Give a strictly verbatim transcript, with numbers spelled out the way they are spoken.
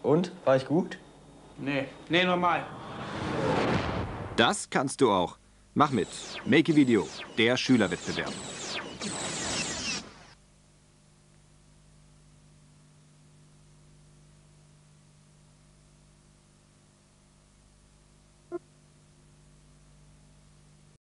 Und? War ich gut? Nee, nee, normal. Das kannst du auch. Mach mit. Make a Video, der Schülerwettbewerb.